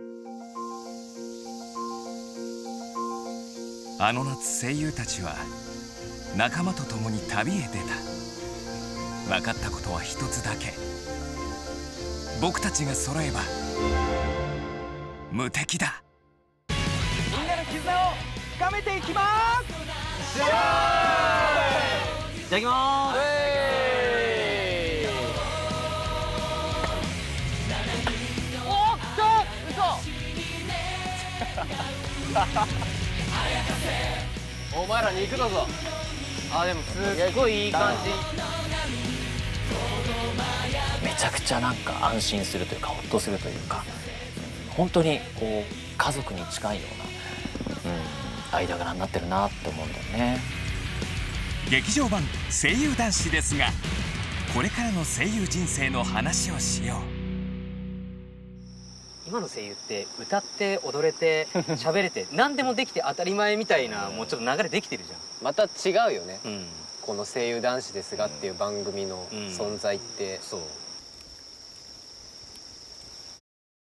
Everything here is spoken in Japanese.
あの夏、声優たちは仲間と共に旅へ出た。分かったことは一つだけ。僕たちが揃えば無敵だ。 みんなの絆を深めていきます。いただきます。おっと、嘘。お前ら肉だぞ。あ、でもすっごいいい感じ。 めちゃくちゃなんか安心するというか、ほっとするというか、本当にこう家族に近いような、間柄になってるなって思うんだよね。 劇場版声優男子ですが、これからの声優人生の話をしよう。 今の声優って歌って踊れて喋れて何でもできて当たり前みたいな、もうちょっと流れできてるじゃん。 また違うよね、この声優男子ですがっていう番組の存在って、 そう